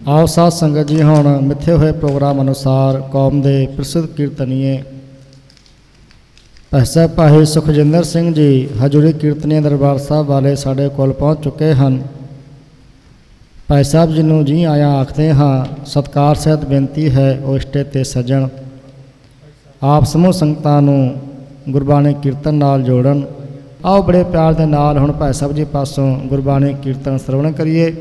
आओ साध संगत जी हुण मिथे हुए प्रोग्राम अनुसार कौम के प्रसिद्ध कीर्तनीय भाई सुखजिंदर सिंह जी हजूरी कीर्तनीय दरबार साहब वाले साढ़े कोल पहुँच चुके हैं। भाई साहब जी नूं जी आया आखते हाँ। सत्कार सहित बेनती है ओ इष्टे ते सजन आप समूह संगतां नूं गुरबाणी कीर्तन नाल जोड़न। आओ बड़े प्यार दे नाल हुण भाई साहब जी पासों गुरबाणी कीर्तन श्रवण करिए।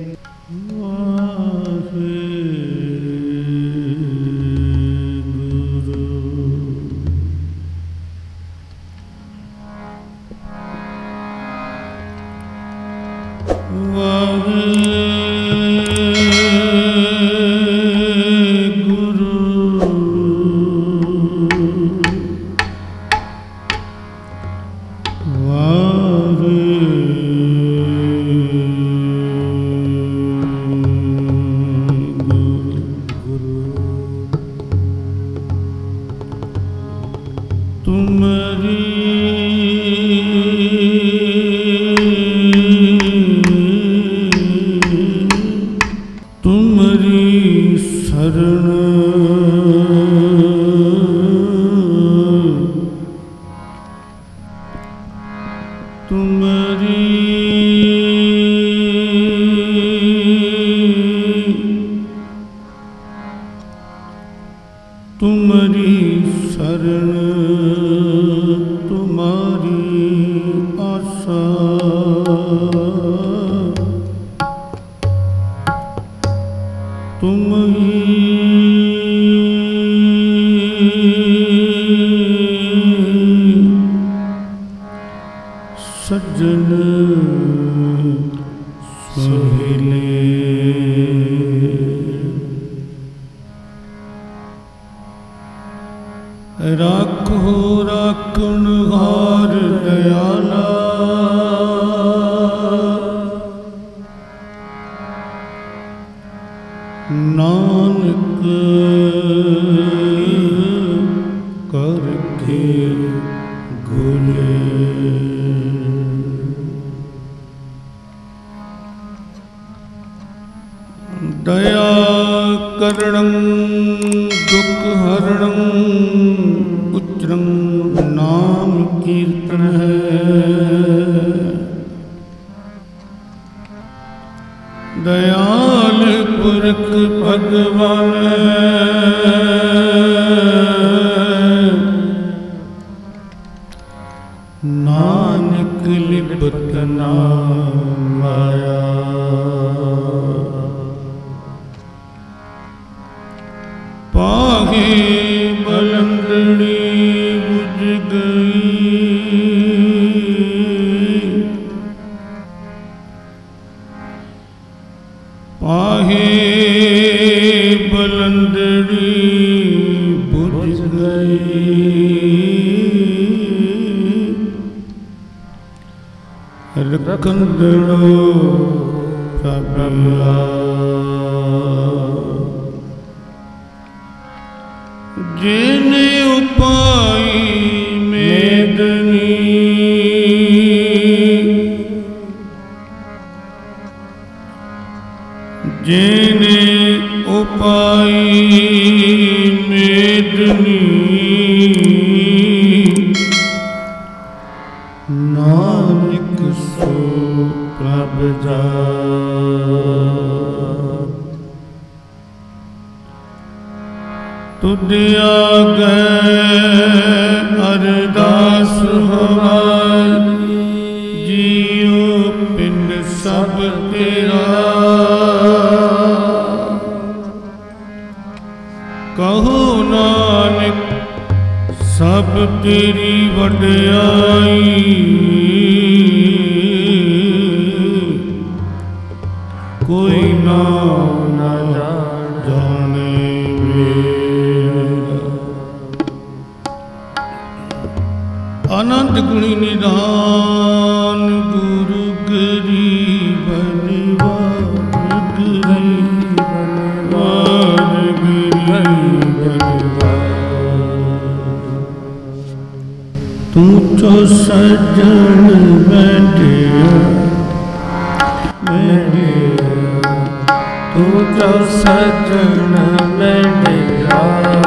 तू जो सजन मेरा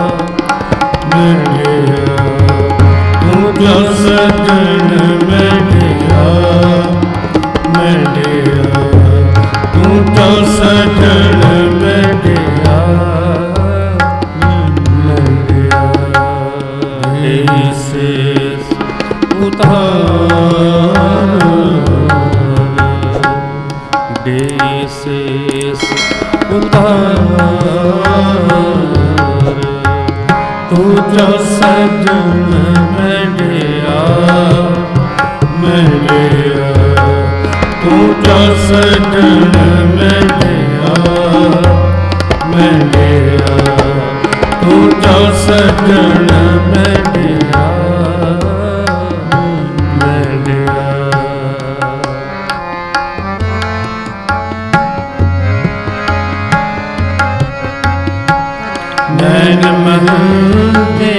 मेरा, तू जो सजन मेरा मेरा, तू जो सजन मेरा मेरा, से उतार देश उतार, तू जो सजन मेरा मेरा, तू जो सजन मेरा मेरा, तू जो सजन मेरा मेरा। नैन महंगे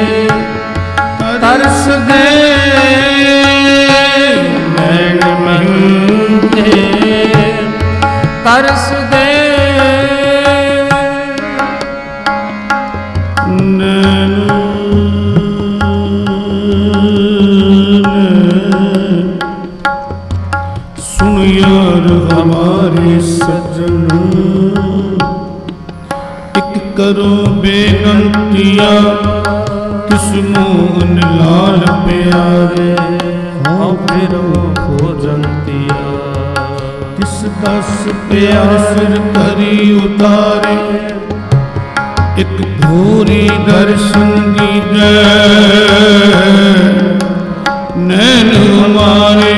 तरस दे, नैन महंगे तरस दे, सुन यार हमारे सजन, करो बेनंतिया किस मोहन लाल प्यारे, हाँ फिर हो जंतिया किस दस प्यार सिर करी उतारे, एक भूरी दर्शन दीजे नैन हमारे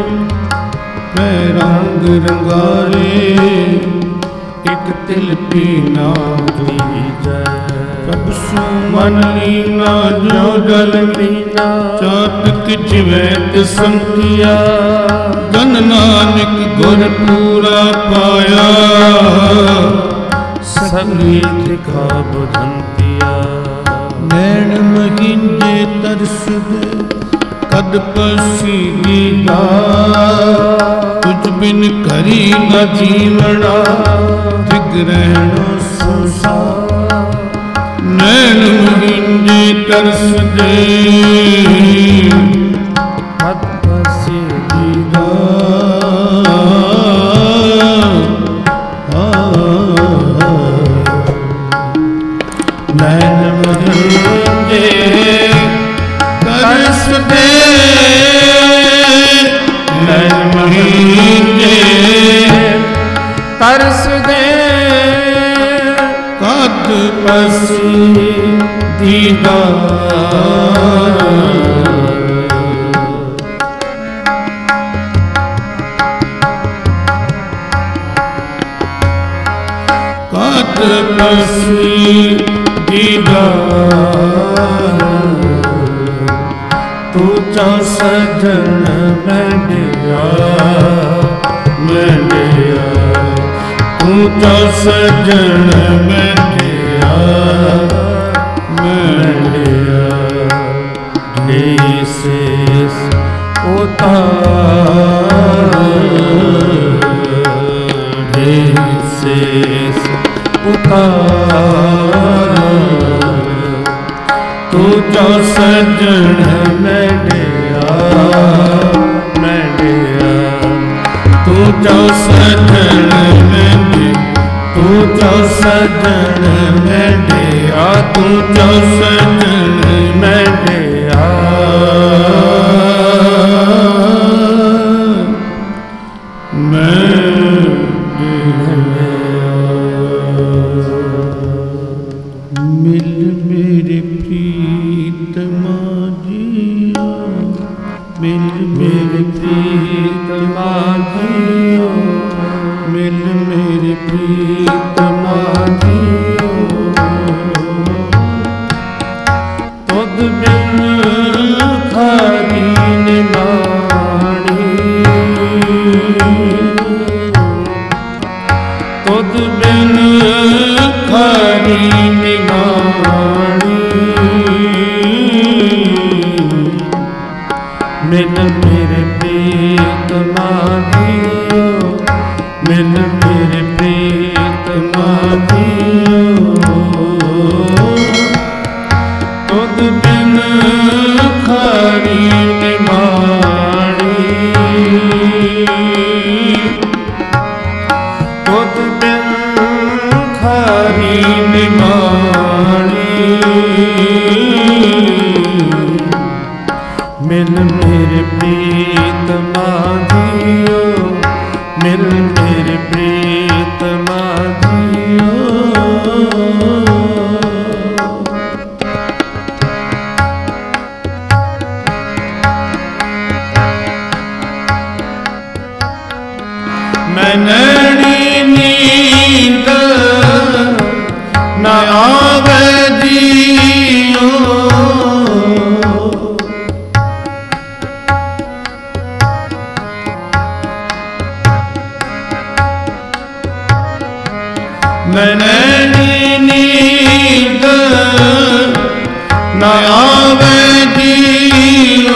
रंग रंगारे, एक तिल पीना कब सुमन लीना जो जल मीना, चातक जिवैत संतिया जन नानक गुर पूरा पाया, सभी दिखा बुझंतिया। नैन महीने तरस दे कद पसी दीदा, तुझ बिन करी न जीवना दिग रहना संसार, नैन महीने तरस दे कद पसी दीदा, नैन महीने तरस दे, नैन महीने तरस दे कद पसी दीदार, कद पसी दीदार, तू जो सजन मेरा मेरा, तू जो सजन मेरा मेरा, देश उतार देश उतार, तू जो सजन मेरा मेरा, तू जो सजन मेरा, तू जो सजन मेरा, तू जो सजन मेरा मिल मेरे प्रीतमा जिया, मिल मेरे प्रीतमा जिया, मिल मेरे प्रीतमा जिया, तुद बिन खारी निमाणी, तुद बिन खारी निमाणी, मिल मेरे प्रीतमा जिया, मिल मेरे प्रीतमा ਖਾਰੀ ਨਿਮਾਣੀ ਮਿਲ ਮੇਰੇ ਪ੍ਰੀਤਮਾ ਜੀਓ ਮਿਲ ਮੇਰੇ ਪ੍ਰੀਤਮਾ ਜੀਓ ਮੈਂ ਨੈਣੀ ਨੀਂਦ ਨਾ ਆਵੇ ਜੀਓ ਮੈਂ ਨੈਣੀ ਨੀਂਦ ਨਾ ਆਵੇ ਜੀਓ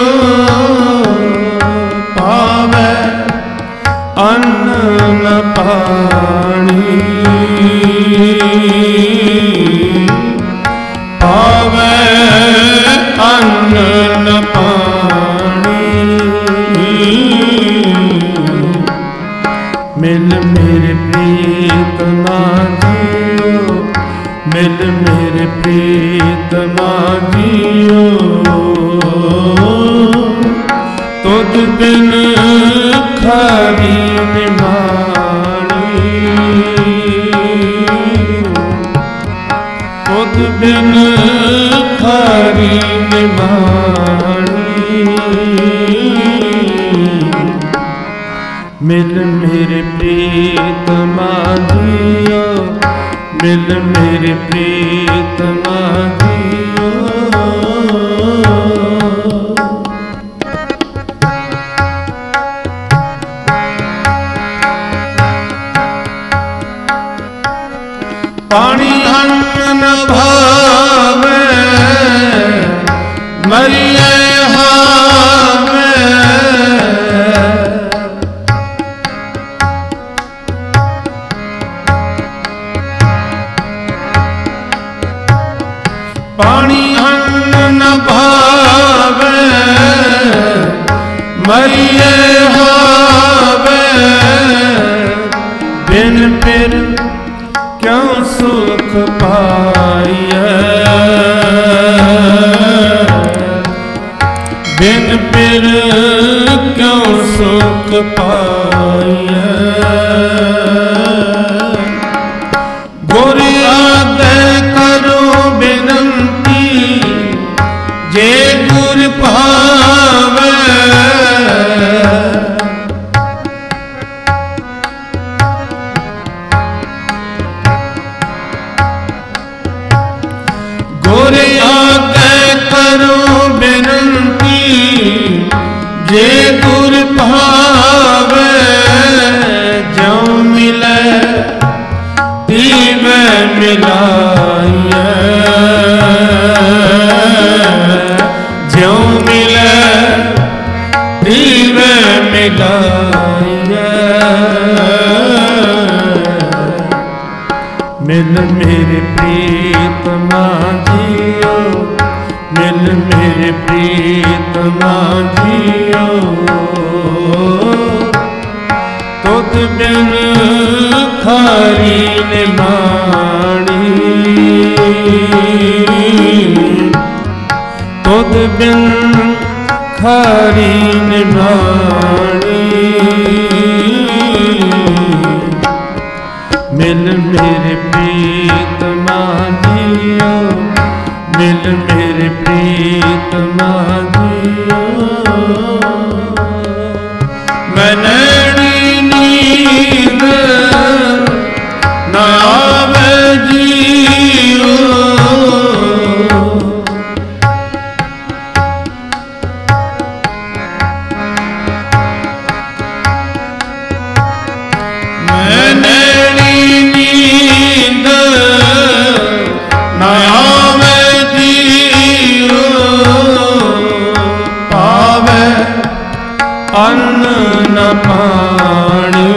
ਪਾਵੇ ਅੰਨ ਨ ਪਾਣੀ ਪਾਵੇ ਅੰਨ ਨ ਪਾਣੀ ਮਿਲ ਮੇਰੇ ਪ੍ਰੀਤਮਾ ਜੀਓ ਮਿਲ ਮੇਰੇ ਪ੍ਰੀਤਮਾ ਜੀਓ ਤੁਧ ਬਿਨ ਖਾਰੀ ਨਿਮਾਣੀ ਤੁਧ ਬਿਨ ਖਾਰੀ ਨਿਮਾਣੀ ਮਿਲ ਮੇਰੇ ਪ੍ਰੀਤਮਾ ਜੀਓ ਮਿਲ ਮੇਰੇ ਪ੍ਰੀਤਮਾ ਜੀਓ ਪਾਣੀ ਅੰਨ ਨ ਭਾਵੇ ਮਰੀਏ ਹਾਵੇ ਪਾਣੀ ਅੰਨ ਨ ਭਾਵੇ ਮਰੀਏ ਹਾਵੇ ਬਿਨ ਪਿਰ ਕਿਉ ਸੁਖ ਪਾਈਐ ਬਿਨ ਪਿਰ ਕਿਉ ਸੁਖ ਪਾਈਐ ਗੁਰ ਆਗੇ ਕਰੋ ਬੇਨੰਤੀ ਜੇ ਗੁਰ ਭਾਵੈ ਗੁਰ ਆਗੇ ਕਰੋ ਬੇਨੰਤੀ ਜੇ ਗੁਰ ਭਾਵੈ ਜਿਉ ਮਿਲੈ ਦੀਵੈ ਮਿਲਾਈਐ ਜਿਉ ਮਿਲੈ ਦੀਵੈ ਮਿਲਾਈਐ ਮਿਲ ਮੇਰੇ ਪ੍ਰੀਤਮਾ ਜੀਓ ਮਿਲ ਮੇਰੇ ਪ੍ਰੀਤਮਾ ਜੀਓ ਤੁਧ ਬਿਨ ਖਾਰੀ ਨਿਮਾਣੀ ਤੁਧ ਬਿਨ ਖਾਰੀ ਨਿਮਾਣੀ ਮਿਲ ਮੇਰੇ ਪ੍ਰੀਤਮਾ ਜੀਓ ਮਿਲ ਮੇਰੇ ਪ੍ਰੀਤਮਾ ਜੀਓ ਮੈਂ ਨੈਣੀ ਨੀਂਦ ਨਾ ਆਵੇ ਜੀਓ ਮੈਂ ਨੈਣੀ ਨੀਂਦ ਨਾ ਆਵੇ ਜੀਓ ਪਾਵੇ ਅੰਨ ਨ ਪਾਣੀ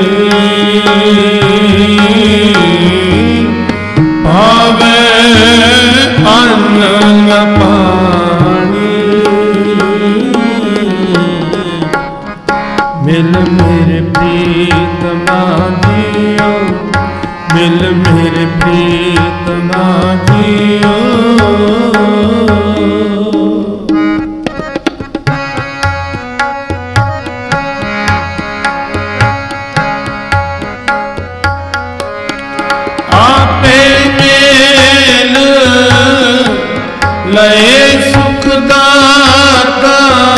ਪਾਵੇ ਅੰਨ ਨ ਪਾਣੀ ਮਿਲ ਮੇਰੇ ਪ੍ਰੀਤਮਾ ਜੀਓ ਮਿਲ मेरे प्रीतमा जियो। लए सुख दाता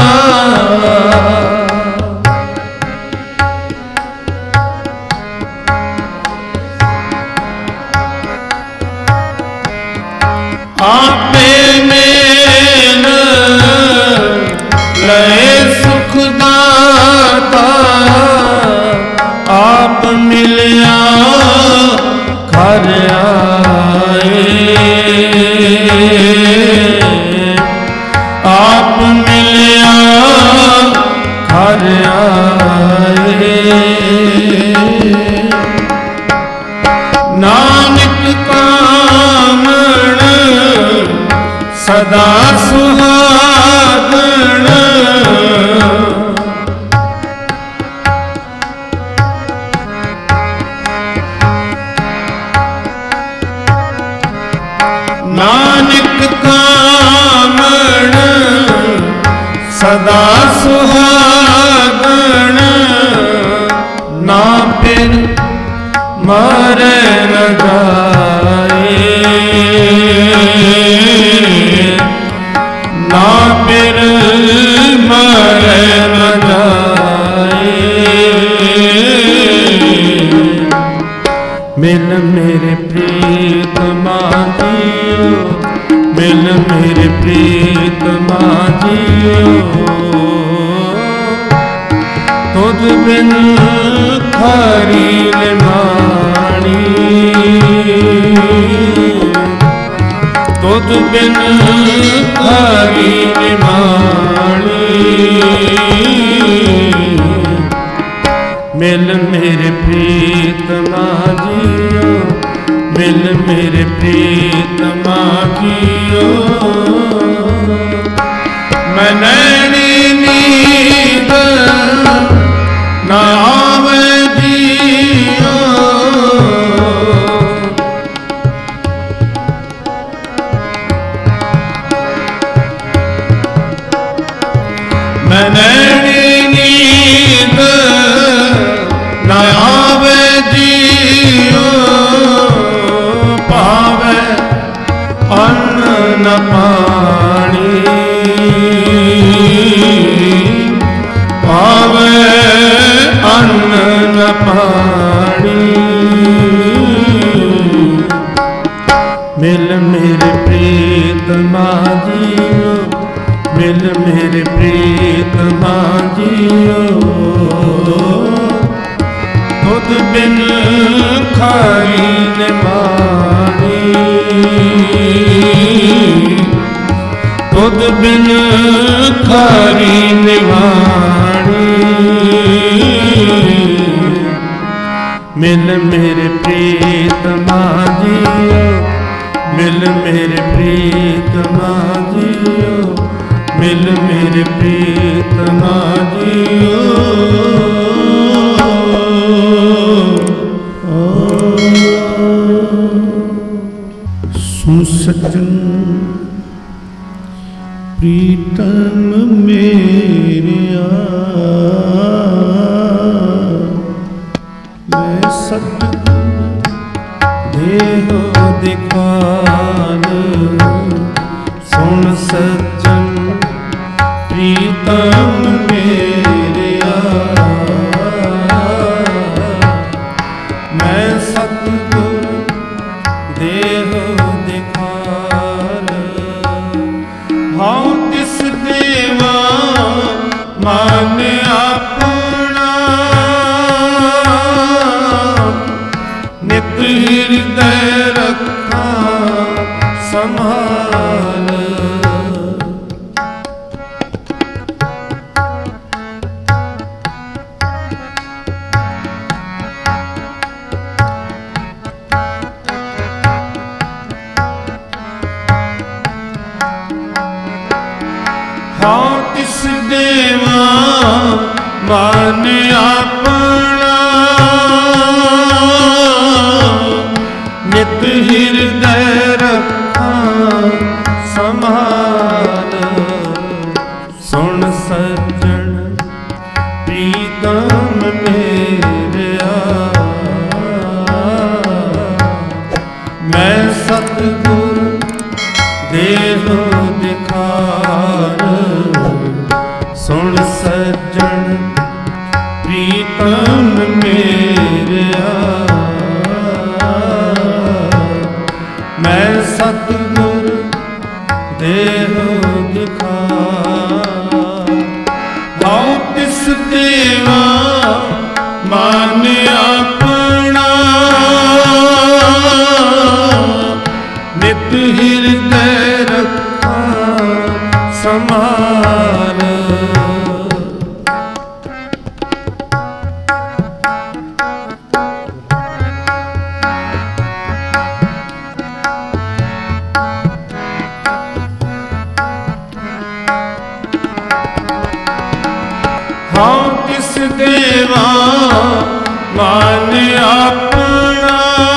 आपे मेल लए सुख दाता आप मिलिया घर आए आप मिलिया घर आए नानक कामण सदा सुहागण नानक कामण सदा सुहागण ना फिर मरे न जाए ना फिर मरे न जाए मिल मेरे प्रीतमा जियो मिल मेरे प्रीतमा जियो तुझ बिन खरी निमाणी तुझ बिन खरी निमाणी मिल मेरे प्रीतमा जियो मिल मेरे प्रीतमा जियो मैं नैनी नींद ना आवे जियो मैं नैनी नींद ना आवे जियो पावे अन्न न पानी पावे अन्न न पानी मिल मेरे प्रीतमा जियो मिल मेरे प्रीतमा जियो खुद बिन खाई निमानी खुद बिन खारी निवाणी मिल मेरे प्रीतमा जियो मिल मेरे प्रीतमा जियो मिल मेरे प्रीतमा जियो सुन सज्जन प्रीतम मेरिया मैं सतगुरु देहो दिखान सुन सज्जन प्रीतम मेरिया मैं सतगुरु देहो दिखान हाँ तिस देवा मान अपना नित हृदय रखा संभाल हाँ तिस देवा मान अपना ਨਿਤ ਹਿਰਦੈ ਰੱਖਾਂ ਸਮਾਨ। ਸੁਣ ਸੱਜਣ ਪ੍ਰੀਤਮ ਮੇਰਿਆ, ਮੈਂ ਸਤਿਗੁਰ ਦੇਹੁ ਦਿਖਾਰ। ਸੁਣ ਸੱਜਣ ਪ੍ਰੀਤਮ ਮੇਰਿਆ, ਮੈਂ ਸਤਿਗੁਰ ਦੇਹੁ ਦਿਖਾਰ। ਹਉ ਤਿਸ ਦੇਵਾ ਮਨ ਆਪਣਾ, ਨਿਤ ਹਿਰਦੈ ਰੱਖਾਂ ਸਮਾਨ। ਹਉ ਤਿਸ ਦੇਵਾ ਮਨ ਆਪਣਾ,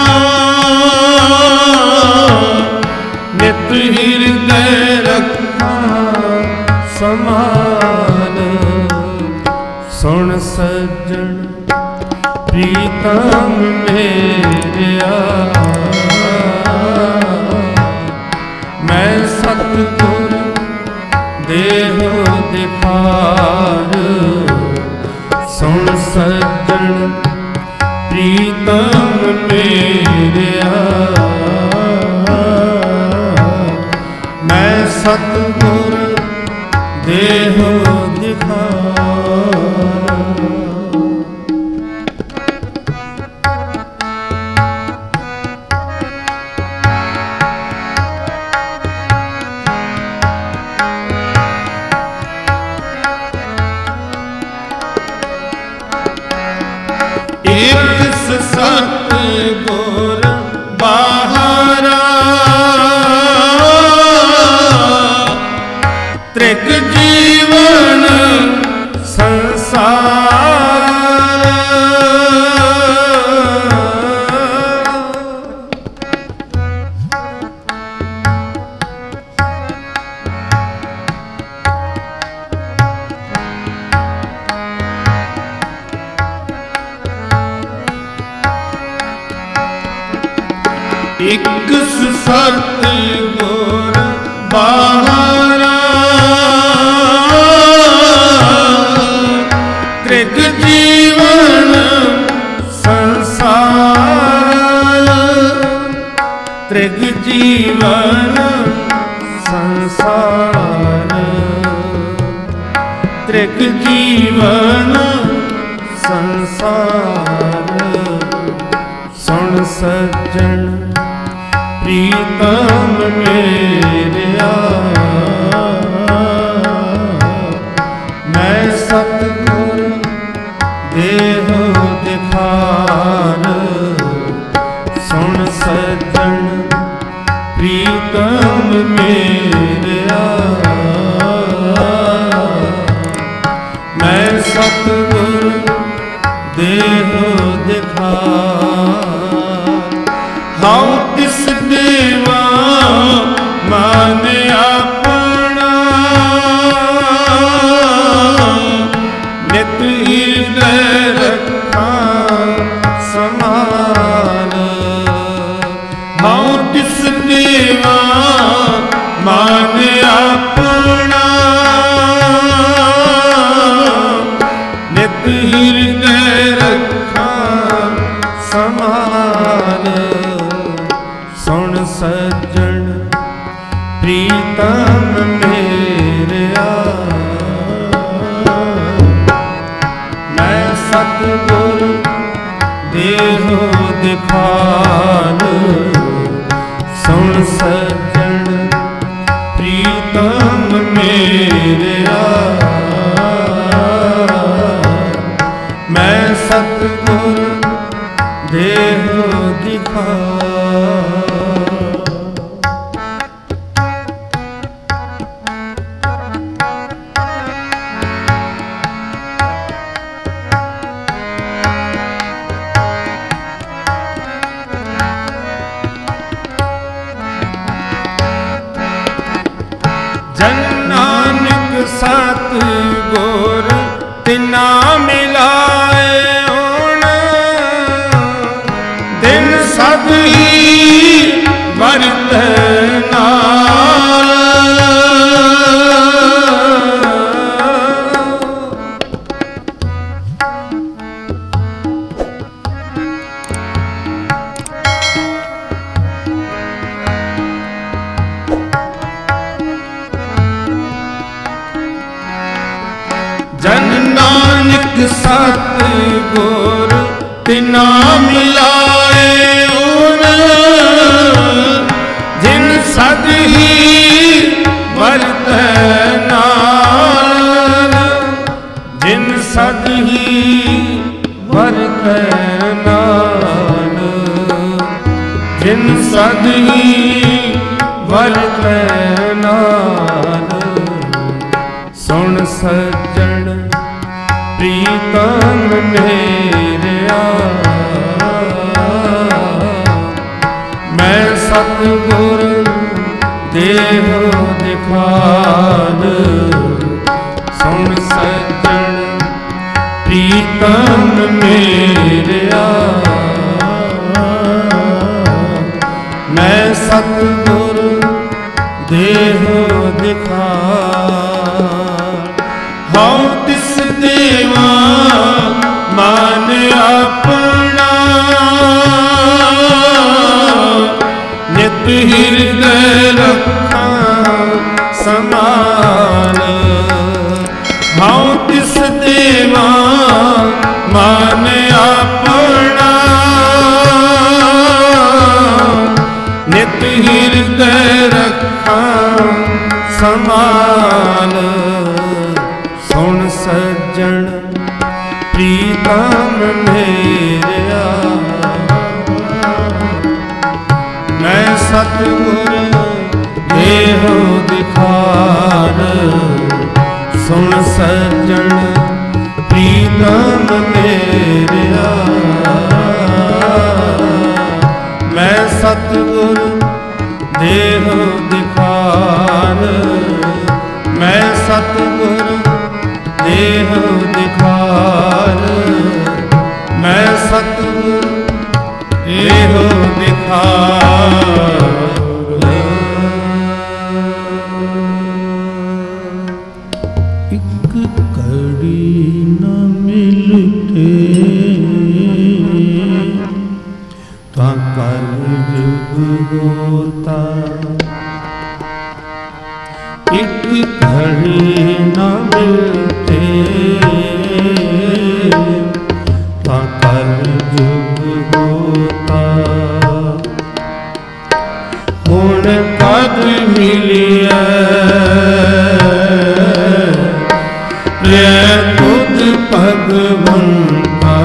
ਨਿਤ ਹਿਰਦੈ ਰੱਖਾਂ ਸਮਾਨ। ਸੁਣ ਸੱਜਣ ਪ੍ਰੀਤਮ ਮੇਰਿਆ, ਮੈਂ ਸਤਿਗੁਰ ਦੇਹੁ ਦਿਖਾਰ। ਸੁਣ ਸੱਜਣ ਪ੍ਰੀਤਮ ਮੇਰਿਆ, ਮੈਂ ਸਤਿਗੁਰ ਦੇਹੁ ਦਿਖਾਰ। ਇਕ ਸਤਿਗੁਰ ਬਾਹਰਾ, ਤ੍ਰਿਗ ਜੀਵਨ ਸੰਸਾਰ। ਇਕ ਸਤਿਗੁਰ ਬਾਹਰਾ, ਤ੍ਰਿਗ ਜੀਵਨ ਸੰਸਾਰ। ਤ੍ਰਿਗ ਜੀਵਨ ਸੰਸਾਰ, ਤ੍ਰਿਗ ਜੀਵਨ ਸੰਸਾਰ। ਸੁਣ ਸੱਜਣ ਪ੍ਰੀਤਮ ਮੇਰਿਆ, ਮੈਂ ਸਤਿਗੁਰ ਦੇਹੁ ਦਿਖਾਰ। ਸੁਣ ਸੱਜਣ ਪ੍ਰੀਤਮ ਮੇਰਿਆ, ਮੈਂ ਸਤਿਗੁਰ ਦੇਹੁ ਦਿਖਾਰ। ਹਉ ਤਿਸ ਦੇਵਾ ਮਨ ਆਪਣਾ, ਨਿਤ ਹਿਰਦੈ ਰੱਖਾਂ ਸਮਾਨ। ਹਉ ਤਿਸ ਦੇਵਾ ਮਨ ਆਪਣਾ, ਨਿਤ ਹਿਰਦੈ ਰੱਖਾਂ ਸਮਾਨ। ਸੁਣ ਸੱਜਣ ਪ੍ਰੀਤਮ ਮੇਰਿਆ, ਮੈਂ ਸਤਿਗੁਰ ਦੇਹੁ ਦਿਖਾਰ। ਸੁਣ ਸੱਜਣ ਪ੍ਰੀਤਮ ਮੇਰਿਆ, ਮੈਂ ਸਤਿਗੁਰ ਦੇਹੁ ਦਿਖਾਰ। सतगुर तिना मिलाए हुण दिन सद ही वरत नाल जन नानक सतगुर तिना मिलाए हुण जिन सद ही वरत नाल जिन सद ही वरत नाल जिन सद ही वरत नाल सुन सज्जन प्रीतम मेरिया मैं सतगुर देहो दिखान सुन सज्जन प्रीतम मेरिया मैं सतगुर देहो दिखान हूँ तिस देवा मान अपना नित हृदय रखा समान हूँ तिस देवा मान अपना नित हृदय रखा समान सुन सज्जन प्रीतम मेरिया मैं सतगुर देहो दिखान सुन सज्जन प्रीतम मेरिया मैं सतगुर देहो दिखान मैं सतगुर देहो दिखान मैं सतगुर देहो दिखान एक घड़ी न मिलते ता कल जुग होता एक घड़ी न मिलते ता कल जुग होता हुण कद मिलिया प्रिय तुध भगवंता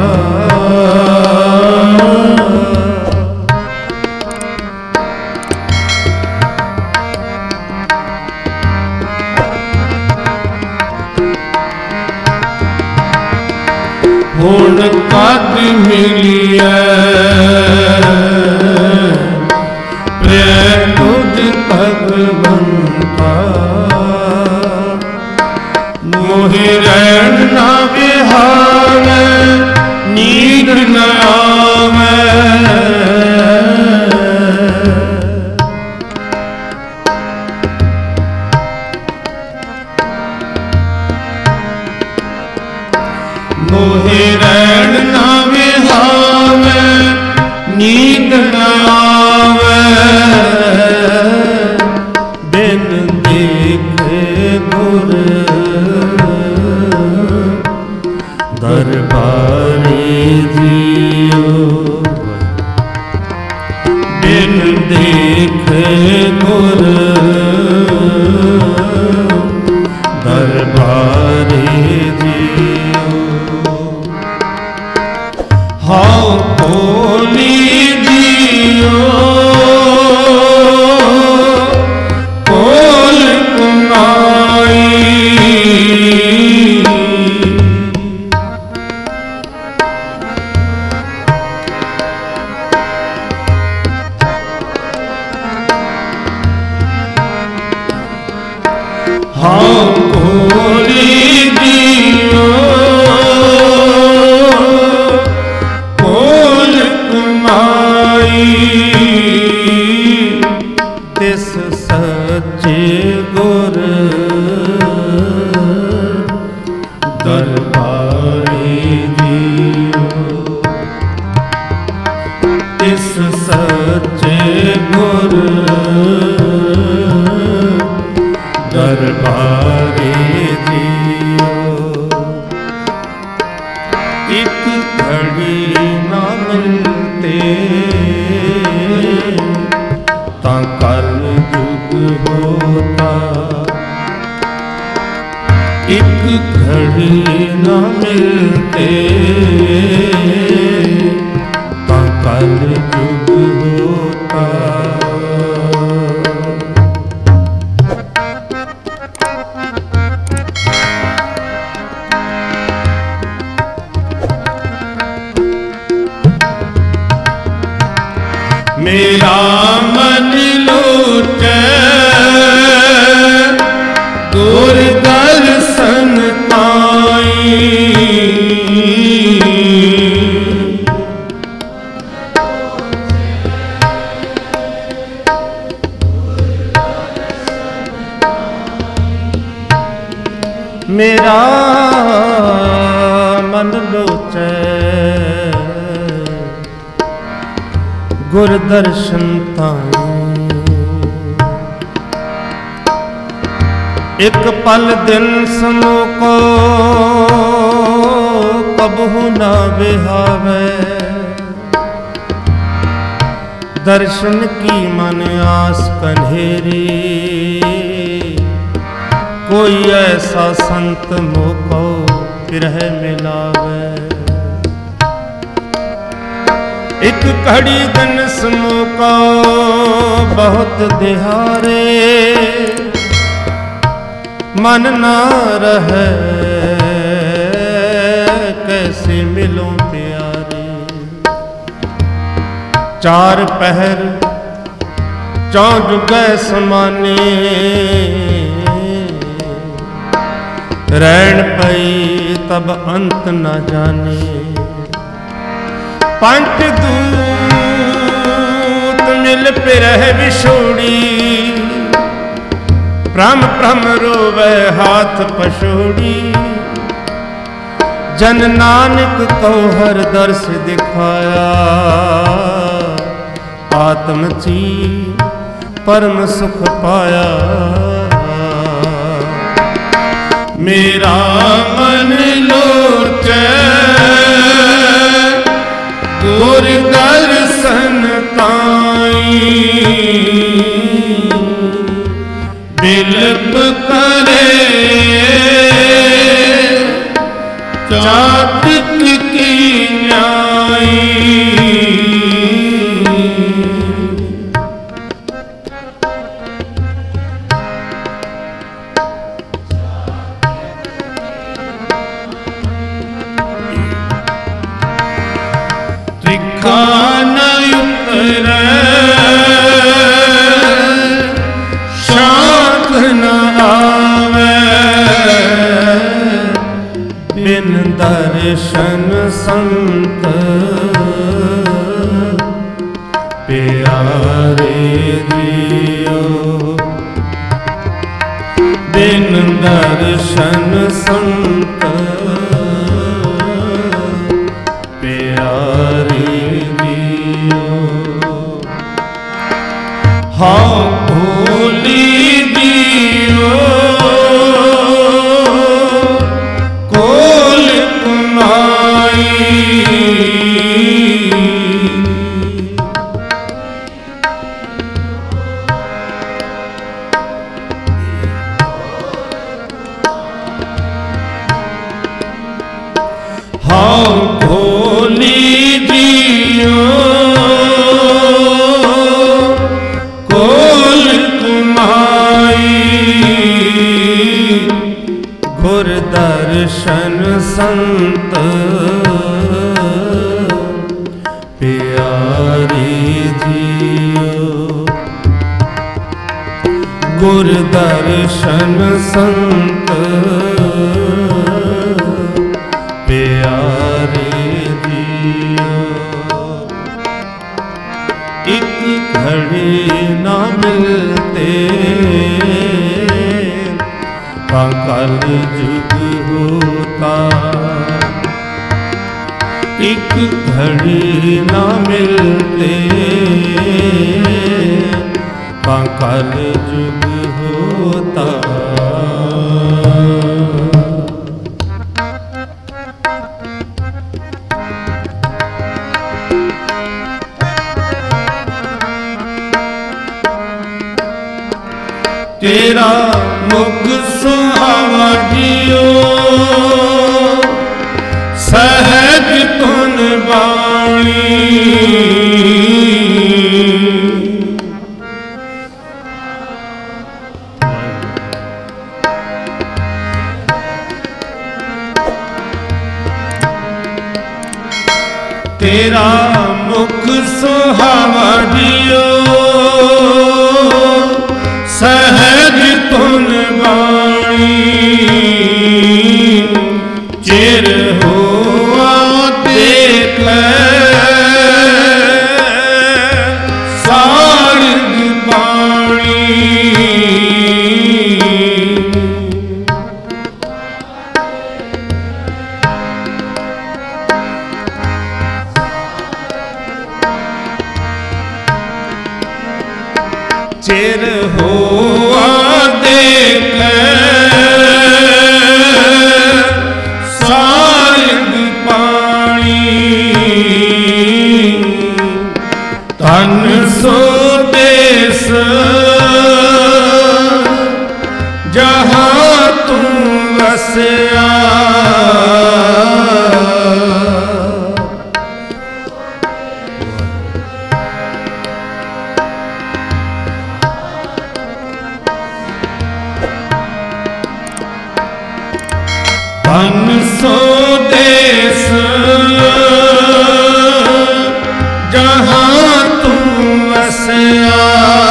हुण कद मिलिया प्रिय तुध भगवंता मोहि रैन न विहावै नींद न आवै मोहि रैन न विहावै नींद न आवै बिन देखे गुर दरबारी जियो बिन देखे गुर दरबारी जियो हाँ कोली दियो कोल कुमाई हाँ होता। एक घड़ी न मिलते तो कल जुग होता। मेरा मन लोटे गुर दर्शन पाई। मेरा मन लोचे गुर दर्शन ताई। एक पल दिन समो को कबहू ना बिहावे। दर्शन की मन आस कन्हेरी कोई ऐसा संत मोको फिरह मिलावे। एक घड़ी दिन समो को बहुत दिहारे मन ना रहे कैसे मिलो प्यारे। चार पहर चौंध गए समाने रैन पई तब अंत न जाने। पंथ दूत मिल पिरह विछोड़ी भ्रम भ्रम रोवे हाथ पछोड़ी। जन नानक को हर दर्श दिखाया आत्म ची परम सुख पाया। मेरा मन लोटे गुर दर्शन ताई। बिलप करे चातक की न्याई। त्रिखान उतरे शांत न आवे। बिन दर्शन संत प्यारे दियो। बिन दर्शन संत प्यारे दियो। हाँ भोली दियो कोल कुमाई। हाँ भोली दियो कोल कुमाई। गुर दर्शन संत प्यारी जियो। गुर दर्शन संत प्यारे दियो। एक घड़ी ना मिलते कल जुग होता। एक घड़ी ना मिलते कल जुग होता। तेरा मुख सुहावा जियो सहज धुन बाणी तेरा मुख सुहावा जियो सहज धुन बाणी चिर हुआ देख सारंग बाणी चिर हुआ देख सारंग पानी तन सो देश जहाँ तू वसया तन सो देश जहाँ तू वसया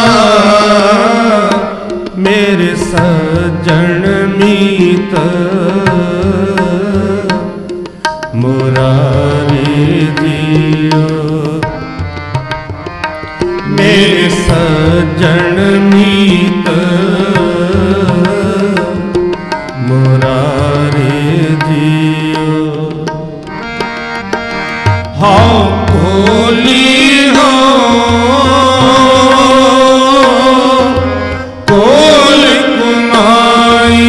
मेरे सज्जन मीत मुरारी जियो मेरे सज्जन मीत मुरारी जियो हाँ कोली हो कोल कुमाई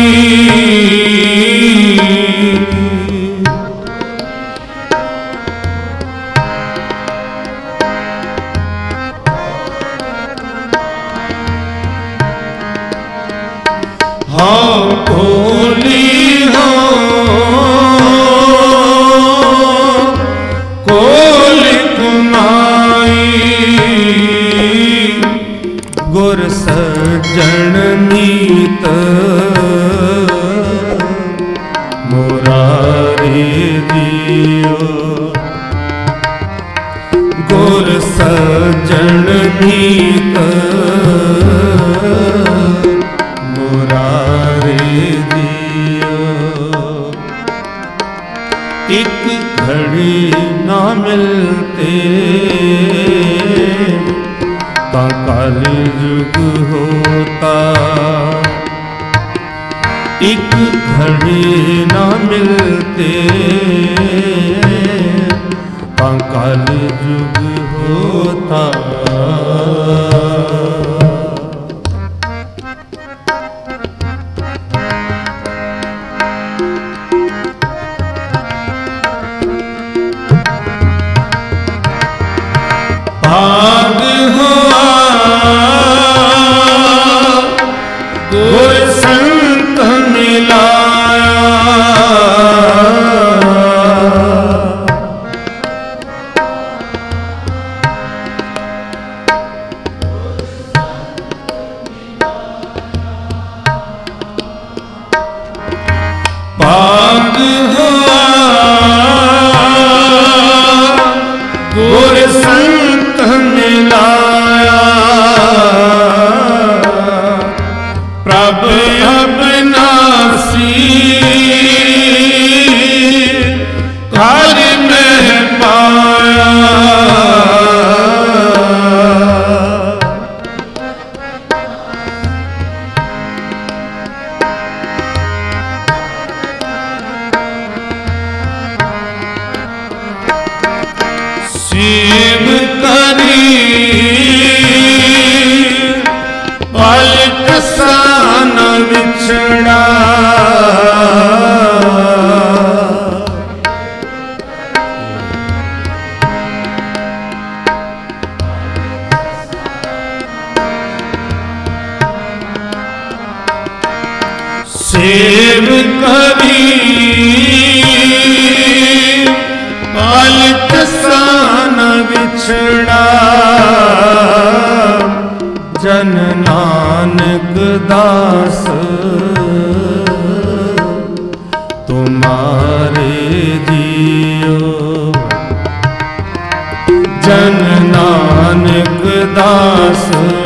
हाँ कोली हो कोल कुमाई गुर सज्जन मीत मुरारी जियो गुर सज्जन मीत मुरारी जियो एक घड़ी ना मिलते ता कलयुग होता एक घड़ी ना मिलते ता कलयुग होता भाग हुआ गुर संत मिलाया भाग हुआ गुर संत मिलाया प्रभ अविनाशी घर में पाया सेव करी पालित सान विछड़ा जन नानक दास तुम्हारे जियो जन नानक दास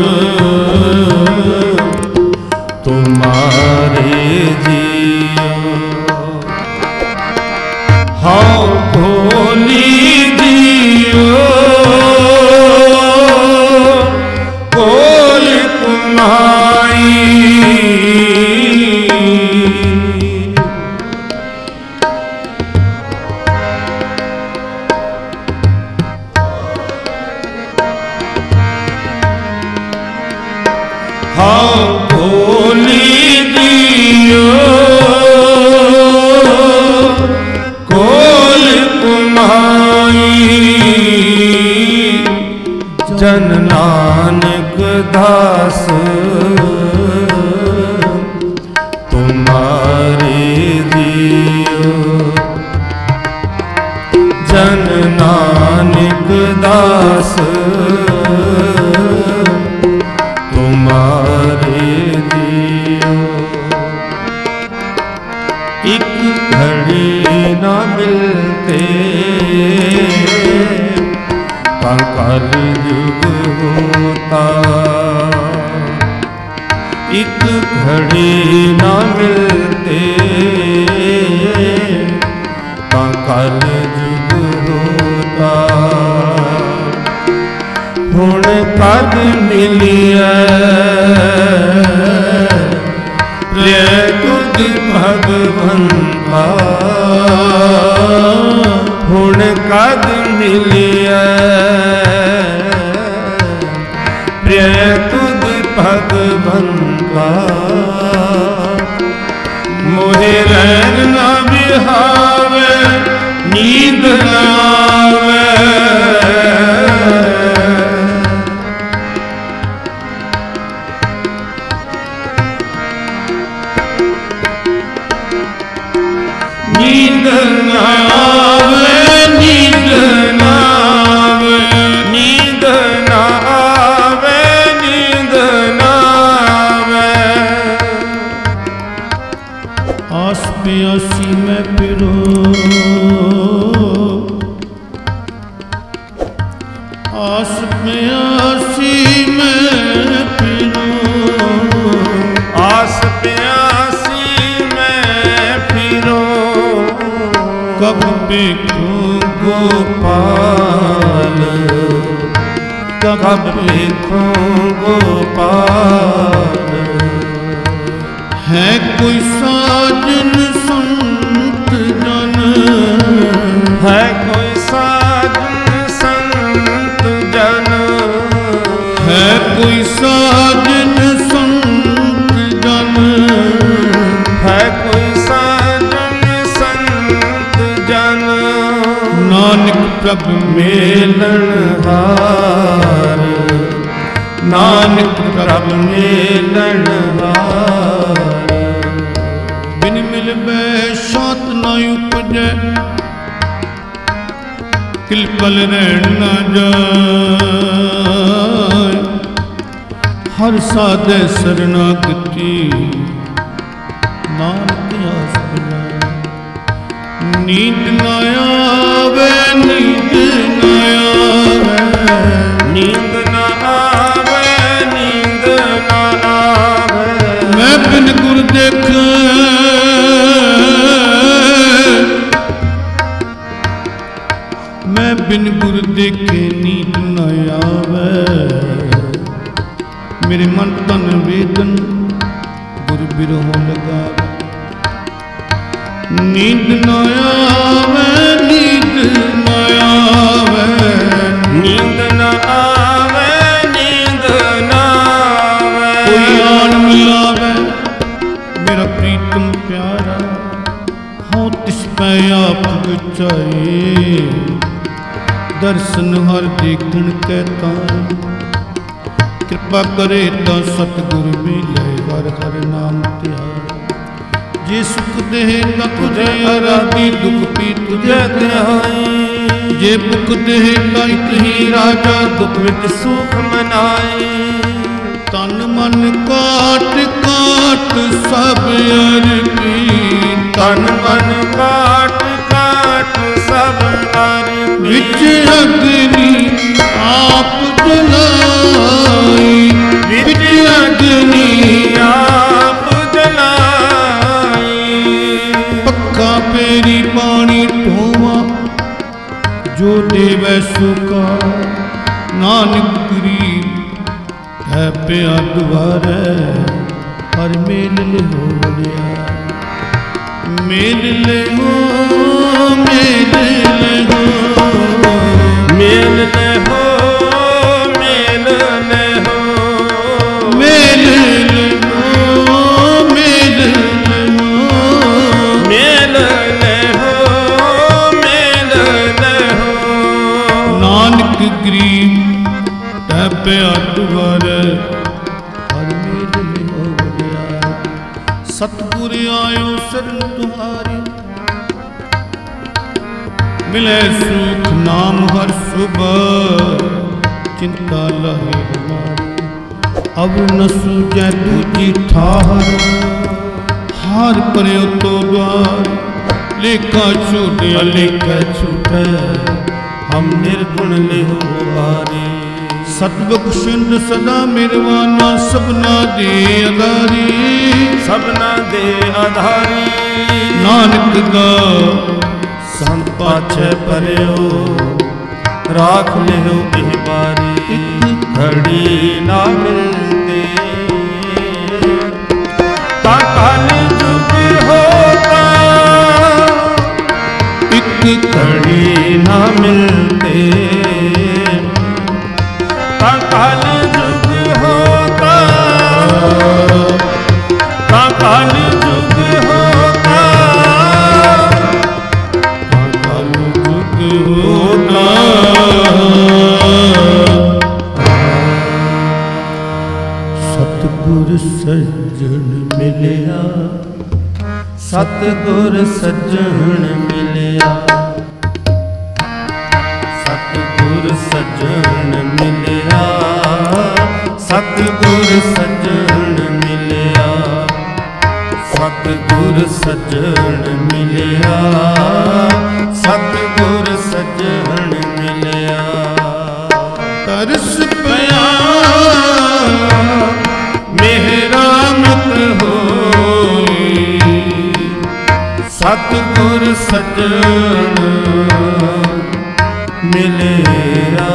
तुम्हारे जियो हाँ भोली जियो कोल कुमाई हाँ भोली जियो कोल कुमाई जन नानक दास तुम्हारे जियो जन नानक दास तुम्हारे जियो एक घड़ी न मिलते कंकल युग होता एक घड़ी न मिलते कंकल युग होता हुण कद मिलिया प्रिय तुझ भगवंता हुण कद मिलिया प्रिय तुझ भगवंता मोहे रैन न बिहावे नींद न आवे नींद न आवे नींद न आवे नींद न आवे नींद न आवे आस प्यासी मैं फिरो आस प्यासी मैं फिरो आस प्यासी मैं फिरो कब देखूं गोपाल कब देखूं गोपाल है कोई साजन संत जन है कोई साजन संत जन है कोई साजन संत जन है कोई साजन संत जन नानक प्रभु मेलन हार नानक प्रभु मेलन हार बिन मिलबे शांत न उपजै किलपल रहन न जाय हर साधे शरणागति नानक आस बिनाय नींद न आवे नींद न आवे नींद न आवे नींद न आवे मैं बिन गुर देखे मैं बिन गुर देखे नींद न आवे मेरे मन तन वेदन गुर बिरह लगावे नींद न आवे नींद न आवे नींद न आवे नींद न आवे कोई आन मिलावे मेरा प्रीतम प्यारा हाँ तिस पै आप बचाए दर्शन हर देखण कहता कृपा करे तो सतगुर मिले हर हर नाम त्यार ਜੇ ਸੁਖ ਦੇਹ ਤਾਂ ਤੁਝੇ ਆਰਾਧੀ, ਦੁਖ ਵੀ ਤੁਝੇ ਧਿਆਈ। ਜੇ ਭੁਖ ਦੇਹ ਤਾਂ ਇਤਹੀ ਰਾਜਾ, ਦੁਖ ਵਿੱਚ ਸੁਖ ਮਨਾਈ। ਤਨ ਮਨ ਕਾਟ ਕਾਟ ਸਭ ਅਰਪੀ, ਤਨ ਮਨ ਕਾਟ ਕਾਟ ਸਭ ਅਰਪੀ। ਵਿੱਚ ਅਗਨੀ ਆਪ ਜਲਾਈ, ਵਿੱਚ ਅਗਨੀ ਆਪ ਜਲਾਈ। ਪੱਖਾ ਪੇਰੀ ਪਾਣੀ ਢੋਵਾ, ਜੋ ਦੇਵੈ ਸੁਕਾ। ਨਾਨਕ ਗਰੀਬ ਹੈ ਪਿਆ ਦੁਆਰੈ, ਹਰ ਮੇਲ ਲਿਹੋ ਵਡਿਆ। ਮੇਲ ਲਿਹੋ ਮੇਲ ਲਿਹੋ ਮੇਲ ਲਿਹੋ ਮੇਲ ਲਿਹੋ ਮੇਲ ਲਿਹੋ ਮੇਲ ਲਿਹੋ ਮੇਲ ਲਿਹੋ ਮੇਲ ਲਿਹੋ। ਨਾਨਕ ਗਰੀਬ ਤੈ ਪਿਆ ਦੁਆਰੈ, ਹਰ ਮੇਲ ਲਿਹੋ ਵਡਿਆ। ਸਤਿਗੁਰ ਆਇਓ ਸਰਨ ਤੁਹਾਰੀ, ਮਿਲੇ ਸੁਖ ਨਾਮ ਹਰ ਸੁਭਾਇ। ਚਿੰਤਾ ਲਾਹੀ ਹਮਾਰੀ, ਅਬ ਨ ਸੂਝੈ ਦੂਜੀ ਠਾਹਰ। ਹਾਰ ਪਰਿਓ ਤੋ ਦੁਆਰ, ਲੇਖਾ ਛੂਟਿਆ ਲੇਖਾ ਛੂਟੈ। ਹਮ ਨਿਰਗੁਣ ਲਿਹੋ ਵਾਰੀ। ਸਤਿਬਖਸ਼ਿੰਦ ਸਦਾ ਮਿਰਵਾਨਾ, ਸਭਨਾ ਦੇ ਆਧਾਰੀ। ਸਭਨਾ ਦੇ ਆਧਾਰੀ। ਨਾਨਕ ਦਾ ਸੰਤ ਪਾਛੈ ਪਰਿਓ, ਰਾਖ ਲਿਓ ਇਹ ਬਾਰੀ। ਘੜੀ ਨਾ ਮਿਲਤੇ ਤਾ ਕਲ ਜੁਗ ਹੋਤਾ, ਇੱਕ ਘੜੀ ਨਾ ਮਿਲਤੇ ਤਾ ਕਲ ਜੁਗ ਹੋਤਾ, ਤਾ ਕਲ ਜੁਗ ਹੋਤਾ, ਤਾ ਕਲ ਜੁਗ ਹੋਤਾ। ਸਤਿਗੁਰ ਸੱਜਣ ਮਿਲਿਆ, ਸਤਿਗੁਰ ਸੱਜਣ ਮਿਲਿਆ। ਸਤਿਗੁਰ ਸੱਜਣ ਮਿਲਿਆ, ਸਤਿਗੁਰ ਸੱਜਣ ਮਿਲਿਆ। ਸਤਿਗੁਰ ਸੱਜਣ ਮਿਲਿਆ, ਸਤਿਗੁਰ ਸੱਜਣ ਮਿਲਿਆ। ਤਰਸ ਪਿਆ ਮਿਹਰਾਮਤ ਹੋਈ, ਸਤਿਗੁਰ ਸੱਜਣ ਮਿਲਿਆ।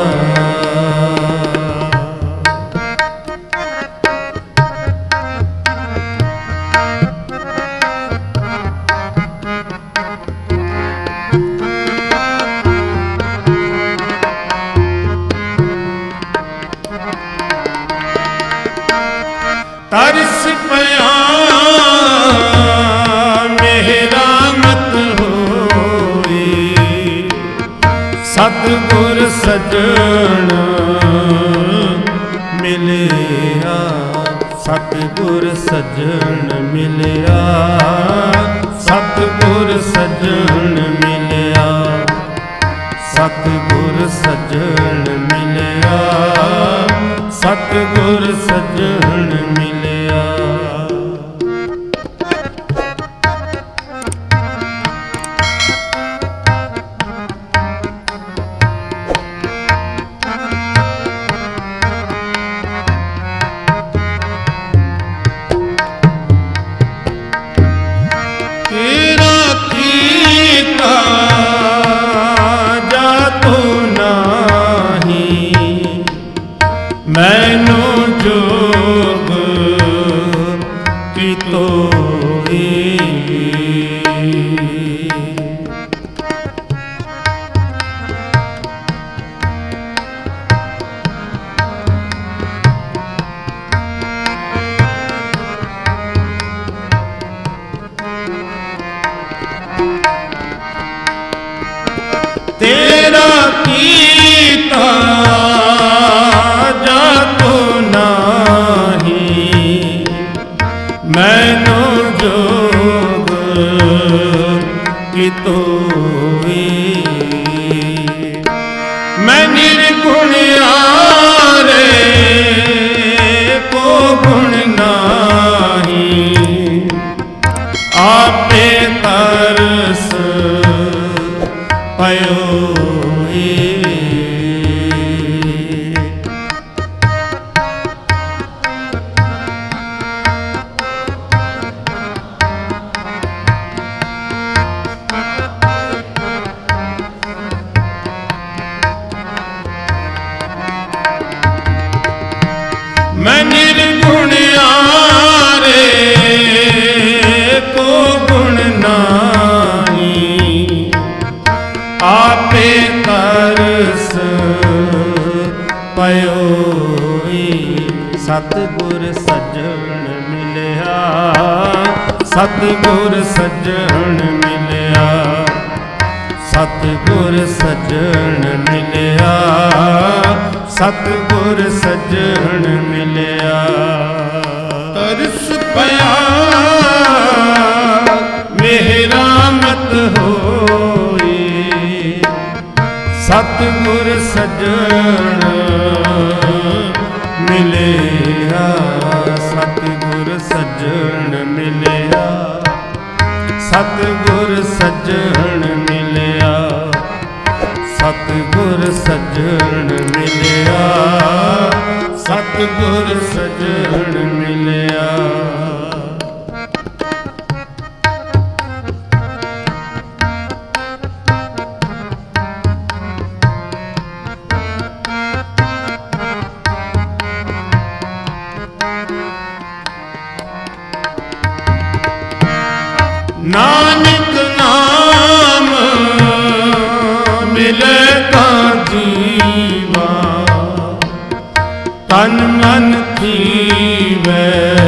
ਤਰਸ ਪਿਆ ਮਿਹਰਾਮਤ ਹੋਈ, ਸਤਿਗੁਰ ਸੱਜਣ ਮਿਲਿਆ। ਸਤਿਗੁਰ ਸੱਜਣ ਮਿਲਿਆ, ਸਤਿਗੁਰ ਸੱਜਣ ਮਿਲਿਆ। ਸਤਿਗੁਰ ਸੱਜਣ ਮਿਲਿਆ, ਸਤਿਗੁਰ ਸੱਜਣ ਮਿਲਿਆ। ਤੇਰਾ ਕੀਤਾ ਜਾਤੁ ਨਾਹੀ, ਮੈਨੂੰ ਜੋਗ तोई। मैं निर्गुण आरे को गुण नाही, आपे तरस पयोई। मैं निर्गुण आरे को गुण नाही, आपे तरस पयोई। सतगुर सज्जन मिलिया, सतगुर सज्जन मिलिया, सतगुर सज्जन मिलिया, सतगुर सज्जन मिलिया। तरस पया मेरा मत होई, सतगुर सज्जन मिलिया, सतगुर सज्जन मिलिया, सतगुर सज्जन मिलिया, सतगुर सज्जन मिलिया, सतगुर सज्जन मिलिया। नानक नाम मिले ता जीवा, तन मन थीवै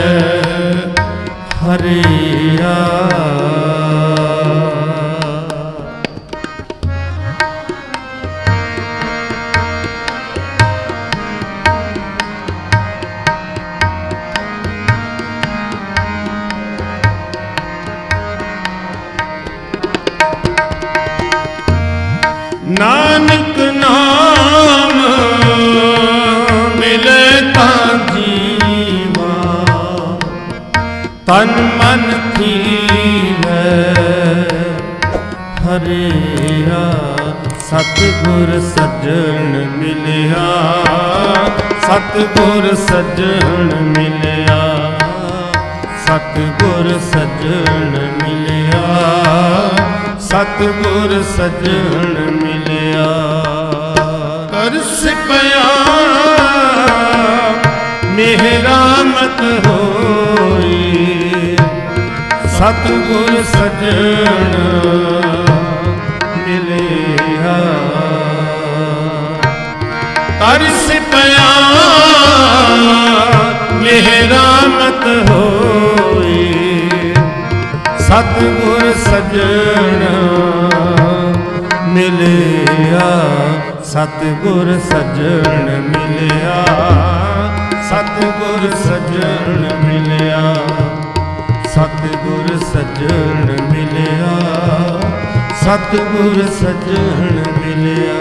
हरिया। नानक नाम मिले ता जीवा, तन मन थीवै हरिया। सतगुर सज्जन मिलिया, सतगुर सज्जन मिलिया, सतगुर सज्जन मिलिया, सतगुर सज्जन मिलिया। तरस पया मेरा मत होई, सतगुर सज्जन मिलिया। तरस पया मेरा मत होई, सतगुर सज्जन मिलिया, सतगुर सज्जन मिलिया, सतगुर सज्जन मिलिया, सतगुर सज्जन मिलिया, सतगुर सज्जन मिलिया,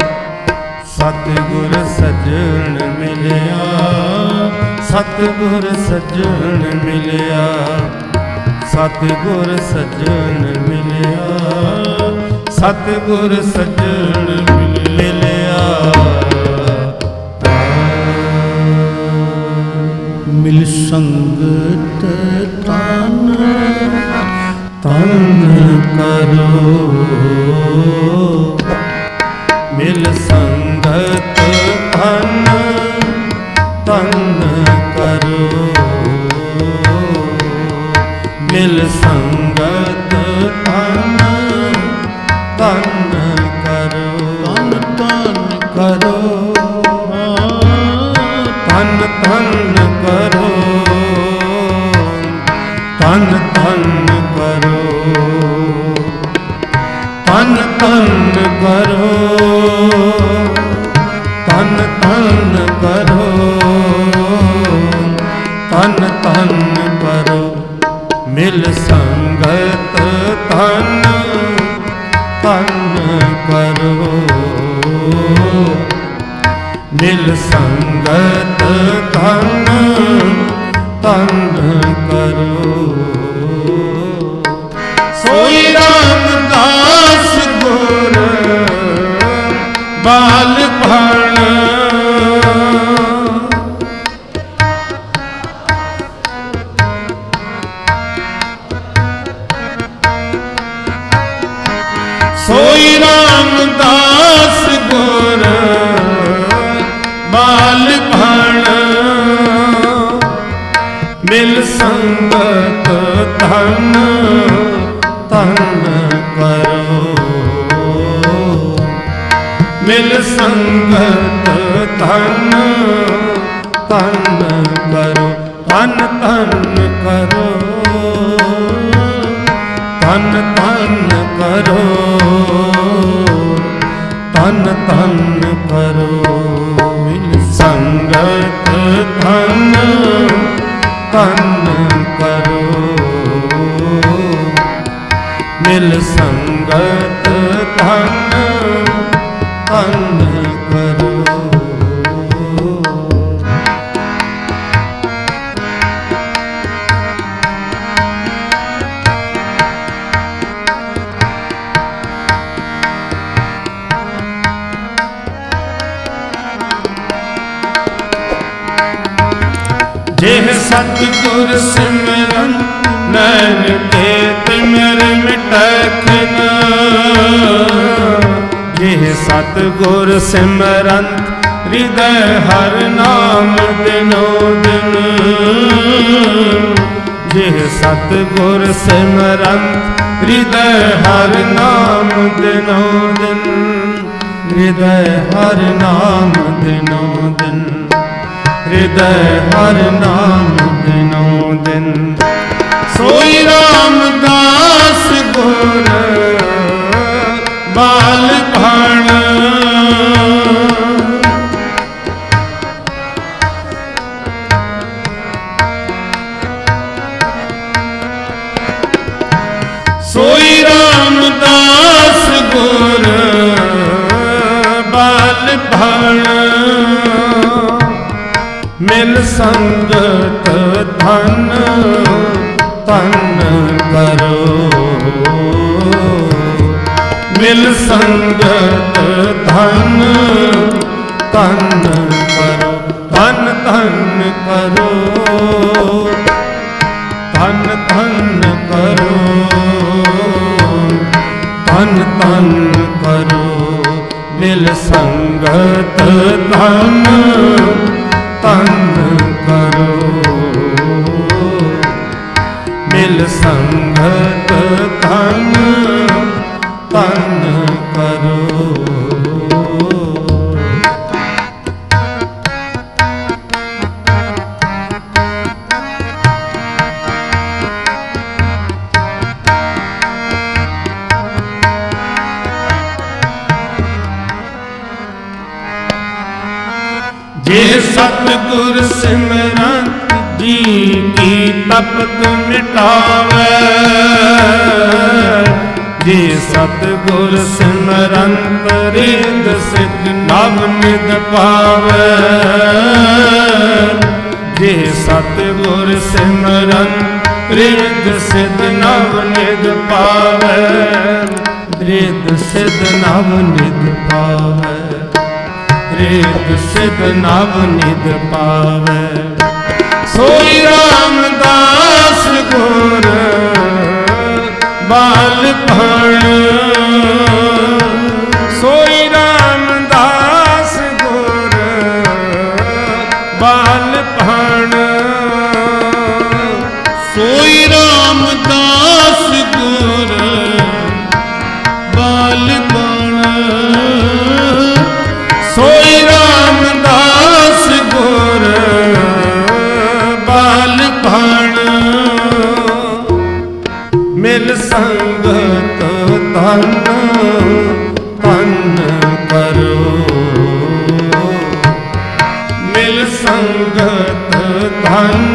सतगुर सज्जन मिलिया, सतगुर सज्जन मिलिया, सतगुर सज्जन मिलिया, सतगुर सज्जन मिलिया। मिल संगत तन तन करो, मिल संगत तन तन करो, मिल संगत तन तन करो, तन करो, तन तन करो, तन तन करो, तन तन करो, तन तन करो, तन तन करो। मिल संगत तन ਧਨ ਕਰੋ। ਮਿਲ ਸੰਗਤ ਧਨ ਧਨ ਕਰੋ। ਸੋਈ ਰਾਮਦਾਸ ਗੁਰ ਬਾਲ ਭਣ। ਸੋਈ ਰਾਮਦਾਸ ਗੁਰ ਬਾਲ ਭਣ। ਮਿਲ ਸੰਗਤ ਧਨ ਧਨ ਕਰੋ। ਮਿਲ ਸੰਗਤ ਧਨ ਧਨ ਕਰੋ। ਧਨ ਧਨ ਕਰੋ। ਧਨ ਧਨ ਕਰੋ। ਧਨ ਧਨ ਕਰੋ। ਮਿਲ ਸੰਗਤ ਧਨ ਧਨ ਕਰੋ। ਮਿਲ ਸੰਗਤ ਧਨ ਧਨ ਕਰੋ। ਜਿਹ ਸਤਿਗੁਰ ਸਿਮਰਨ ਨੈਣ ਕੇ ਤਿਮਰ ਮਿਟਖਿਨ। ਜਿਹ ਸਤਿਗੁਰ ਸਿਮਰੰਤ ਹਿਰਦੈ ਹਰਿ ਨਾਮ ਦਿਨੋ ਦਿਨ। ਜਿਹ ਸਤਿਗੁਰ ਸਿਮਰੰਤ ਹਿਰਦੈ ਹਰਿ ਨਾਮ ਦਿਨੋ ਦਿਨ। ਹਿਰਦੈ ਹਰਿ ਨਾਮ ਦਿਨੋ ਦਿਨ। ਹਿਰਦੈ ਹਰਿ ਨਾਮ ਦਿਨੋ ਦਿਨ। ਸੋਈ ਰਾਮਦਾਸ ਗੁਰ ਬਾਲ ਭਣ। ਸੋਈ ਰਾਮਦਾਸ ਗੁਰ ਬਾਲ ਭਣ। ਮਿਲ ਸੰਗਤ ਧਨ ਧਨ ਕਰੋ। ਮਿਲ ਸੰਗਤ ਧਨ ਧਨ ਕਰੋ। ਧਨ ਧਨ ਕਰੋ। ਧਨ ਧਨ ਕਰੋ। ਧਨ ਧਨ ਕਰੋ। ਮਿਲ ਸੰਗਤ ਧਨ ਧਨ ਕਰੋ। ਮਿਲ ਸੰਗਤ ਧਨ ਧਨ ਕਰੋ। ਜੇ ਸਤਿਗੁਰ ਸਿਮਰੰਤ ਜੀ ਕੀ ਤਪਤ ਮਿਟਾਵੇ। ਜੇ ਸਤਿਗੁਰ ਸਿਮਰੰਤ ਰਿਦ ਸਿਧ ਨਵ ਨਿਧ ਪਾਵੇ। ਜੇ ਸਤਿਗੁਰ ਸਿਮਰੰਤ ਰਿਦ ਸਿਧ ਨਵ ਨਿਧ ਪਾਵੇ। ਰਿਦ ਸਿਧ ਨਵ ਨਿਧ ਪਾਵੇ। ਰਿਦ ਸਿਧ ਨਵ ਨਿਧ ਪਾਵੇ। ਸੋਈ ਰਾਮਦਾਸ ਗੁਰ ਬਾਲ ਭਣ। ਸੋਈ ਰਾਮਦਾਸ ਗੁਰ ਬਾਲ ਭਣ। ਸੋਈ ਰਾਮਦਾਸ ਗੁਰ ਬਾਲ ਭਣ। ਸੋਈ ਰਾਮਦਾਸ ਗੁਰ ਬਾਲ ਭਣ। ਮਿਲ ਸੰਗਤ ਧਨ ਧਨ ਕਰੋ। ਮਿਲ ਸੰਗਤ ਧਨ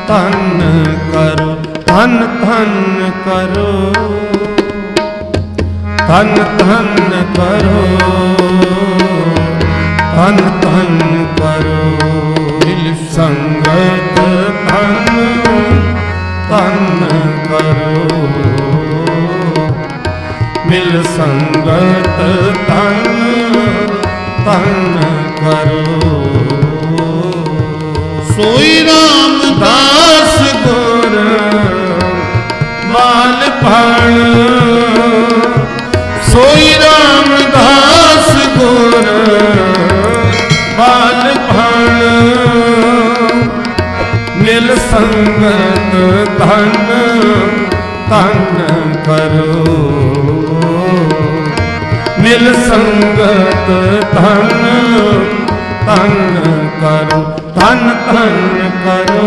ਧਨ ਕਰੋ। ਧਨ ਧਨ ਕਰੋ। ਧਨ ਧਨ ਕਰੋ, ਧਨ ਧਨ ਕਰੋ, ਮਿਲ ਸੰਗਤ ਧਨ ਧਨ ਕਰੋ, ਮਿਲ ਸੰਗਤ ਧਨ ਧਨ ਕਰੋ। ਸੋਈ ਰਾਮਦਾਸ ਗੁਰ ਬਾਲ ਭਣ, ਸੋਈ ਰਾਮਦਾਸ ਗੁਰ ਬਾਲ ਭਣ, ਮਿਲ ਸੰਗਤ ਧਨ ਧਨ ਕਰੋ, ਮਿਲ ਸੰਗਤ ਧਨ ਧਨ ਕਰੋ, ਧਨ ਧਨ ਕਰੋ,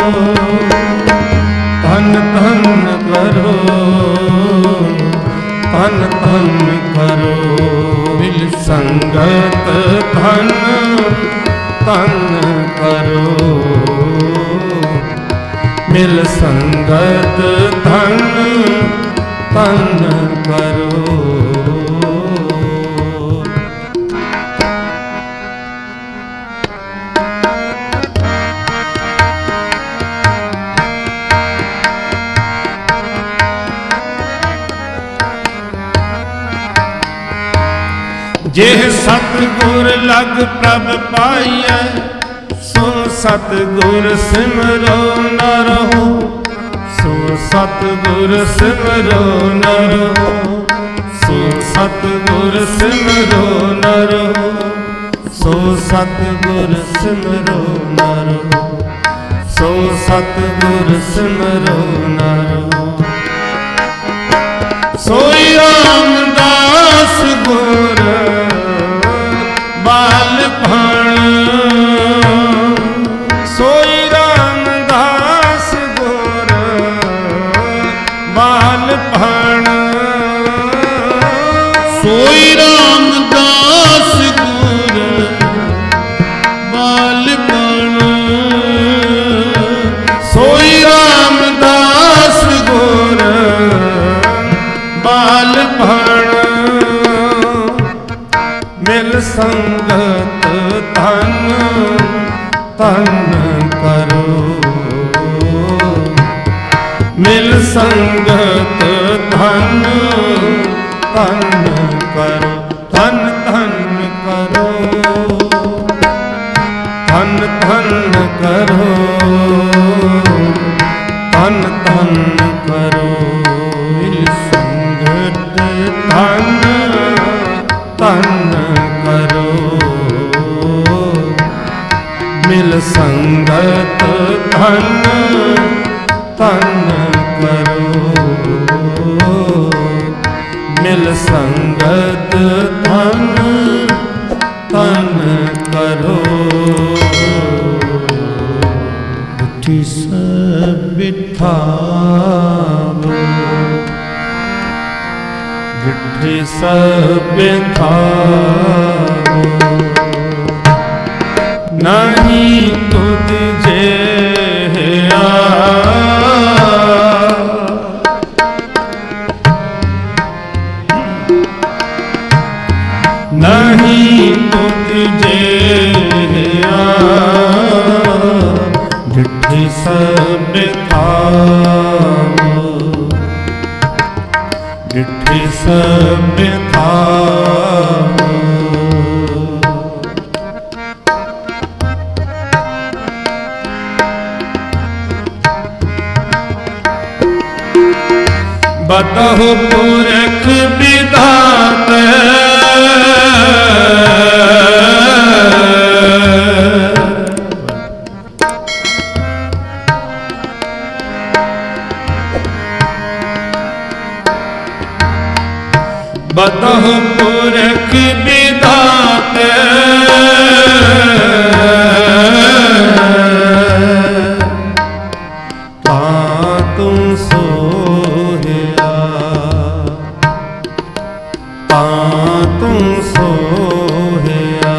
ਧਨ ਧਨ ਕਰੋ, ਧਨ ਧਨ ਕਰੋ, ਮਿਲ ਸੰਗਤ ਧਨ ਧਨ ਕਰੋ, ਮਿਲ ਸੰਗਤ ਧਨ ਧਨ ਕਰੋ। ਜਿਹ ਸਤਿਗੁਰ ਲਗ ਪ੍ਰਭ ਪਾਈਐ, ਸੋ ਸਤਿਗੁਰ ਸਿਮਰੋ ਨ ਰਹੋ, ਸੋ ਸਤਿਗੁਰ ਸਿਮਰੋ ਨ ਰਹੋ, ਸੋ ਸਤਿਗੁਰ ਸਿਮਰੋ ਨ ਰਹੋ, ਸੋ ਸਤਿਗੁਰ ਸਿਮਰੋ ਨ ਰਹੋ, ਸੋ ਸਤਿਗੁਰ ਸਿਮਰੋ ਨ ਰਹੋ। ਸੋਈ ਰਾਮਦਾਸ ਗੁਰ ਬਾਲ ਭਣ, ਸੋਈ ਰਾਮਦਾਸ ਗੁਰ ਬਾਲ ਭਣ, ਸੋਈ ਰਾਮਦਾਸ ਗੁਰ ਬਾਲ ਭਣ, ਸੋਈ ਰਾਮਦਾਸ ਗੁਰ ਬਾਲ ਭਣ, ਮਿਲ ਸੰਗਤ ਧਨ ਧਨ ਕਰੋ, ਮਿਲ ਸੰਗਤ ਧਨ ਧਨ ਕਰੋ, ਧਨ ਧਨ ਕਰੋ, ਧਨ ਧਨ ਕਰੋ, ਧਨ ਧਨ ਕਰੋ, ਮਿਲ ਸੰਗਤ ਧਨ ਧਨ ਕਰੋ, ਮਿਲ ਸੰਗਤ ਧਨ ਧਨ ਕਰੋ, ਮਿਲ ਸੰਗਤ ਧਨ ਧਨ ਕਰੋ। ਉਠੀ ਸਭ ਬਿਠਾਵੋ, ਬਿਠੀ ਸਭ ਬਿਠਾਵੋ, ਨਹੀਂ ਤੁਧ ਜਿਹਾ, ਨਹੀਂ ਤੁਧ ਜਿਹਾ, ਡਿਠੀ ਸਭ ਬਿਠਾਵੋ, ਡਿਠੀ ਸਭ ਬਿਠਾਵੋ। ਬਤਹੁ ਪੁਰਖ ਵਿਧਾਤੈ, ਬਤਹੁ ਪੁਰਖ ਵਿਧਾਤੈ, ਤਾਂ ਤੂੰ ਸੋਹਿਆ, ਤਾਂ ਤੂੰ ਸੋਹਿਆ,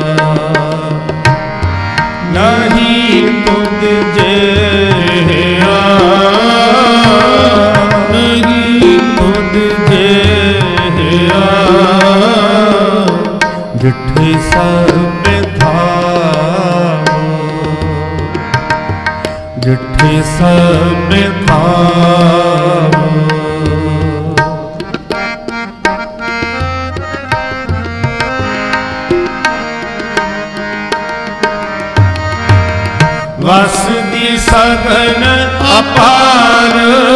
ਨਹੀਂ ਤੁਧ ਜਿਹਾ, ਨਹੀਂ ਤੁਧ ਜਿਹਾ, ਜਿੱਠੇ ਸਭ ਥਾਵ। ਵਸਦੀ ਸਗਨ ਅਪਾਰ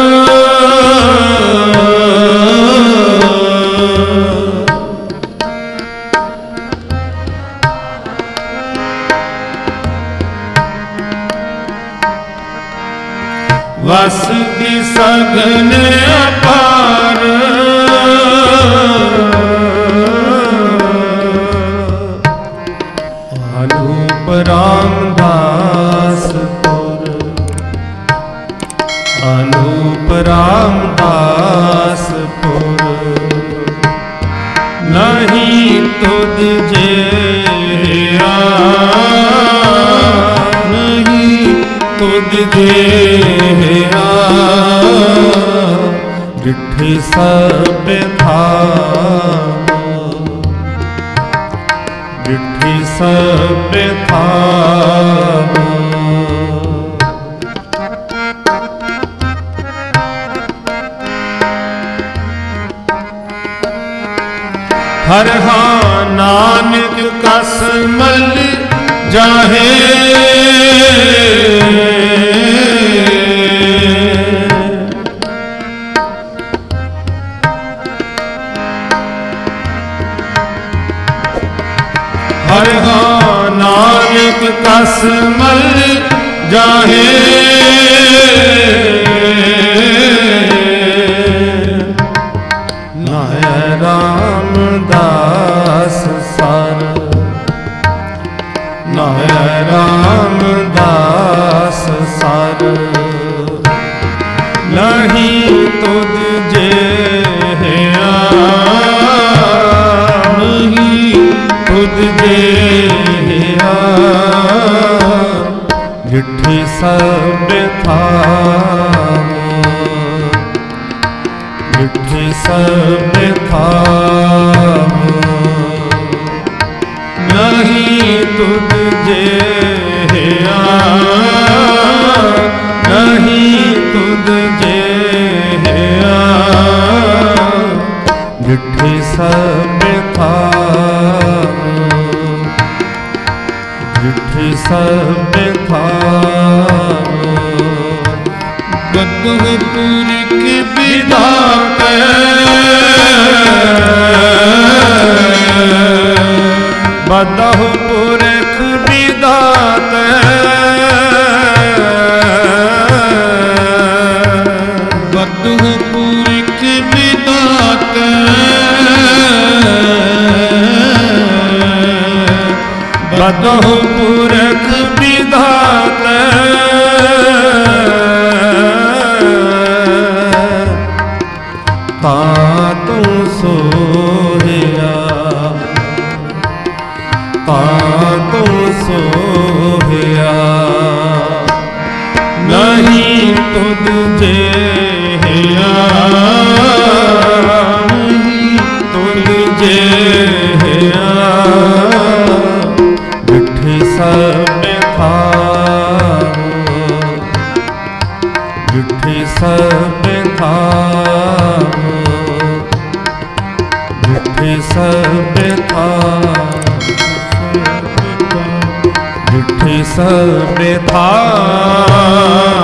ਵਸਦੀ ਸਗਨ ਅਪਾਰ ਅਨੂਪ ਰਾਮਦਾਸ ਪੁਰ ਅਨੂਪ ਰਾਮਦਾਸ ਪੁਰ ਨਹੀਂ ਤੁਧ ਜਿਹਾ ਨਹੀਂ ਤੁਧ ਜਿਹਾ ਜਿੱਠੇ ਸਭ ਥਾਵ ਜਿੱਠੇ ਸਭ ਥਾਵ। ਹਰ ਹਾਂ ਨਾਨਕ ਕਸ ਮਲ ਜਾਹੇ ਹਰ ਹਾਂ ਨਾਨਕ ਕਸ ਮਲ ਜਾਹੇ ਨਾਇ ਰਾਮਦਾਸ ਸਰ ਨਾਇ ਰਾਮਦਾਸ ਸਰ ਨਹੀਂ ਤੁਧ ਜਿਹਾ ਨਹੀਂ ਤੁਧ ਜਿਹਾ ਜਿੱਠੇ ਸਭ ਥਾਵ ਜਿੱਠੇ ਸਭ ਥਾਵ। ਨਹੀਂ ਤੁਧ ਜਿਹਾ ਨਹੀਂ ਤੁਧ ਜਿਹਾ ਜਿੱਠੇ ਸਭ ਥਾਵ ਜਿੱਠੇ ਸਭ ਥਾਵ। ਗਦਹਪੁਰ ਕੇ ਵਿਧਾਤੇ ਬਦਹੁ ਪੁਰਖ ਵਿਧਾਤੇ ਗਦਹਪੁਰ ਕੇ ਵਿਧਾਤੇ ਬਦਹੁ ਪੁਰਖ ਵਿਧਾਤੇ ਤਾਂ ਤੂੰ ਸੋਹਿਆ ਤਾਂ ਤੂੰ ਸੋਹਿਆ ਨਹੀਂ ਤੁਧ ਜਿਹਾ ਨਹੀਂ ਤੁਧ ਜਿਹਾ ਜਿੱਠੇ ਸਭ ਥਾਵ ਜਿੱਠੇ ਸਭ ਥਾਵ ਜਿੱਠੇ ਸਭ ਥਾਵ ਜਿੱਠੇ ਸਭ ਥਾਵ।